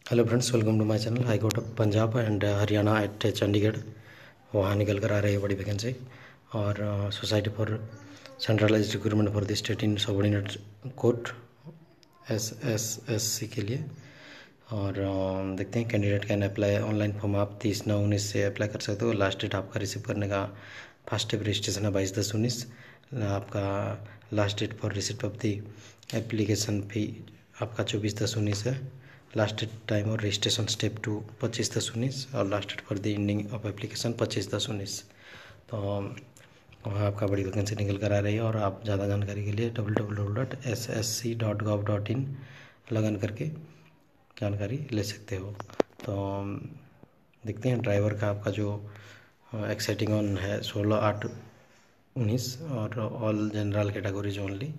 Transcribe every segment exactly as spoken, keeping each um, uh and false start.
Hello friends, welcome to my channel. High court of Punjab and Haryana at Chandigarh, वहाँ निकल कर आ रही है बड़ी वैकेंसी। और society for centralize recruitment for the state in subordinate court S S S C के लिए। और uh, देखते हैं, candidate can apply online form. आप तीस नौ उन्नीस से अप्लाई कर सकते हो। लास्ट डेट आपका रिसीव करने का फर्स्ट स्टेप रजिस्ट्रेशन है बाईस दस उन्नीस। आपका last date for receipt of the application fee आपका चौबीस दस उन्नीस है। लास्ट डेट टाइम और रजिस्ट्रेशन स्टेप टू पच्चीस दस उन्नीस, और last date for the ending of application पच्चीस दस उन्नीस। तो वहाँ आपका बड़ी वैकेंसी निकल कर आ रही है। और आप ज़्यादा जानकारी के लिए W W W dot S S C dot gov dot in login करके जानकारी ले सकते हो। तो देखते हैं, ड्राइवर का आपका जो एक्साइटिंग ऑन है सोलह आठ उन्नीस, और ऑल जनरल कैटेगरीज ओनली।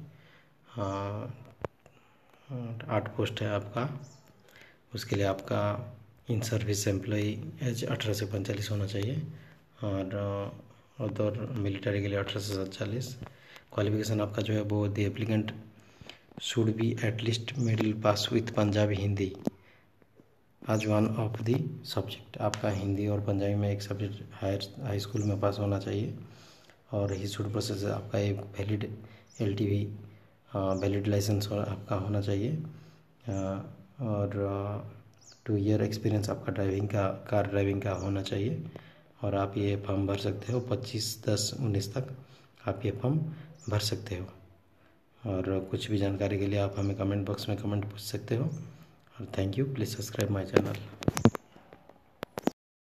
आठ पोस्ट है आपका। उसके लिए आपका इन सर्विस एम्प्लॉई एज अठारह से पैंतालीस होना चाहिए, और अदर मिलिट्री के लिए अठारह से सैंतालीस। क्वालिफिकेशन आपका जो है वो the applicant should be at least middle pass with Punjabi Hindi आज वन ऑफ दी सब्जेक्ट। आपका हिंदी और पंजाबी में एक सब्जेक्ट हायर हाई स्कूल में पास होना चाहिए। और ही शुड प्रोसेस आपका एक valid L T V valid licence आपका होना चाहिए। और टू ईयर एक्सपीरियंस आपका ड्राइविंग का कार ड्राइविंग का होना चाहिए। और आप ये फॉर्म भर सकते हो पच्चीस दस उन्नीस तक आप ये फॉर्म भर सकते हो। और कुछ भी जानकारी के लिए आप हमें कमेंट बॉक्स में कमेंट पूछ सकते हो। और thank you, please subscribe my channel.